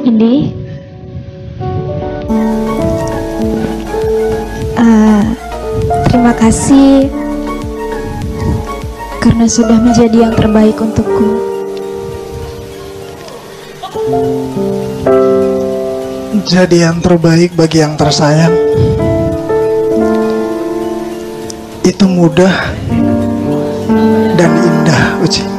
Indi, terima kasih karena sudah menjadi yang terbaik untukku. Jadi yang terbaik bagi yang tersayang itu mudah dan indah, Uci.